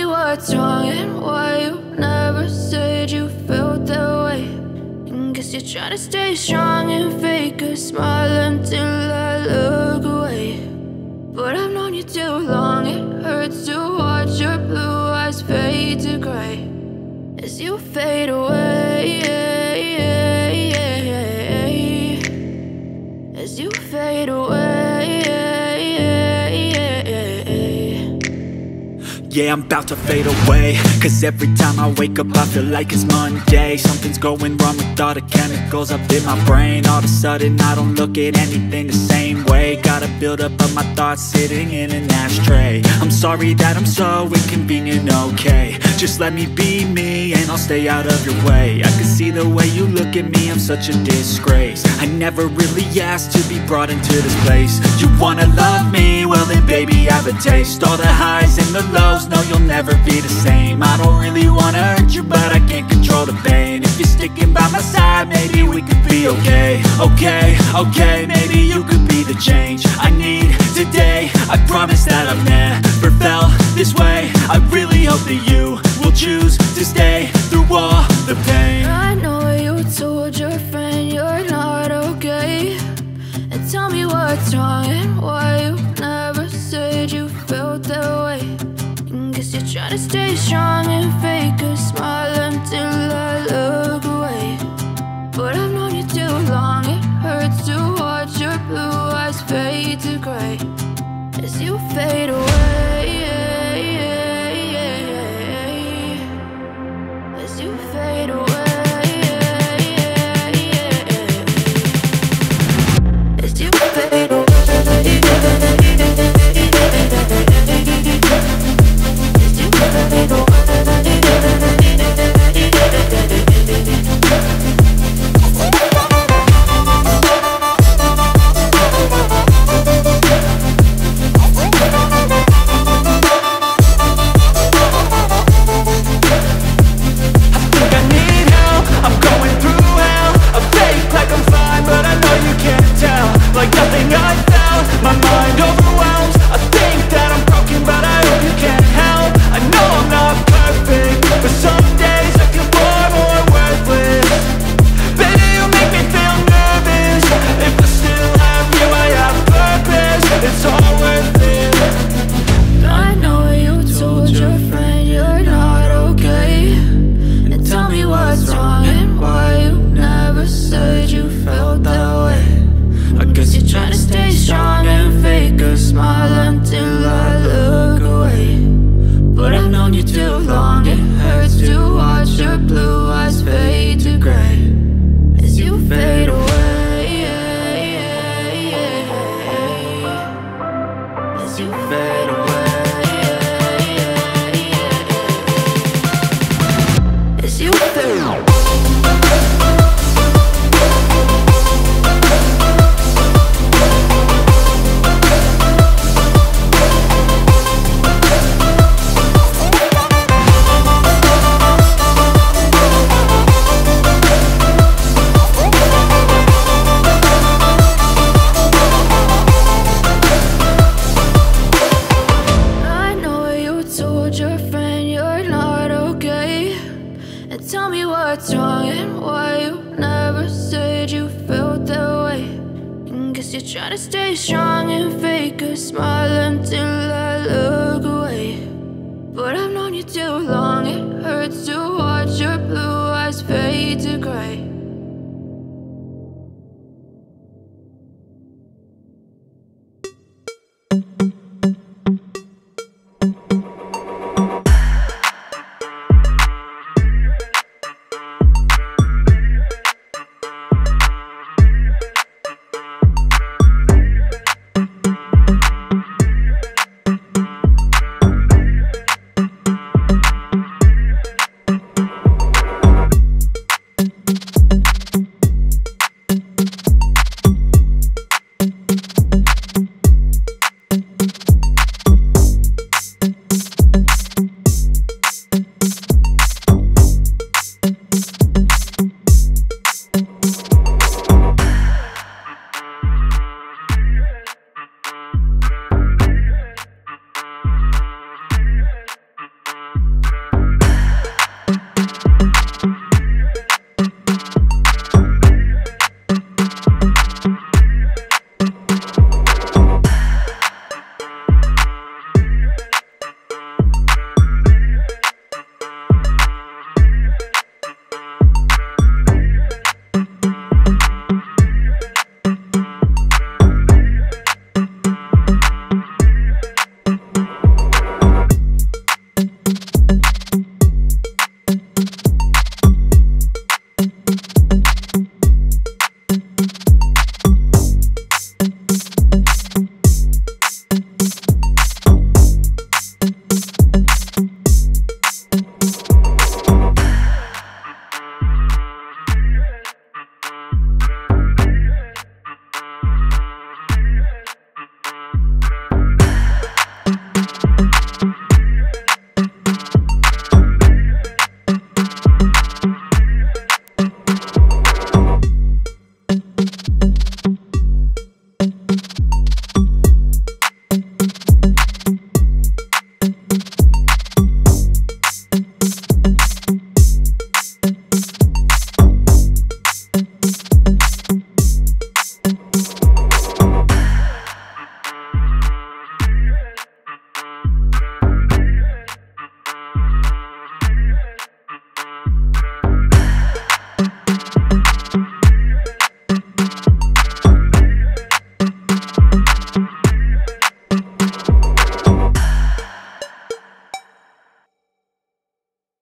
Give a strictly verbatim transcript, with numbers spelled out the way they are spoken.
me what's wrong and why you never said you felt that way. And guess you're trying to stay strong and fake a smile until I look away. But I've known you too long, it hurts to watch your blue eyes fade to gray as you fade away, as you fade away. Yeah, I'm about to fade away, cause every time I wake up I feel like it's Monday. Something's going wrong with all the chemicals up in my brain. All of a sudden I don't look at anything the same way. Got a buildup of my thoughts sitting in an ashtray. I'm sorry that I'm so inconvenient, okay. Just let me be me and I'll stay out of your way. I can see the way you look at me, I'm such a disgrace. I never really asked to be brought into this place. You wanna love me? Well then baby, have a taste. All the highs and the lows, no, you'll never be the same. I don't really wanna hurt you, but I can't control the pain. If you're sticking by my side, maybe we could be okay. Okay, okay, maybe you could be the change I need today. I promise that I've never felt this way. I really hope that you will choose to stay through all the pain. I know you told your friend you're not okay, and tell me what's wrong and why you never said you felt that way. Guess you're trying to stay strong and fake a smile until I look away. But I've known you too long, it hurts to watch your blue eyes fade to gray as you fade away, as you fade away, as you fade away. Tell me what's wrong and why you never said you felt that way. And guess you're trying to stay strong and fake a smile until I look away. But I've known you too long, it hurts to watch your blue eyes fade to gray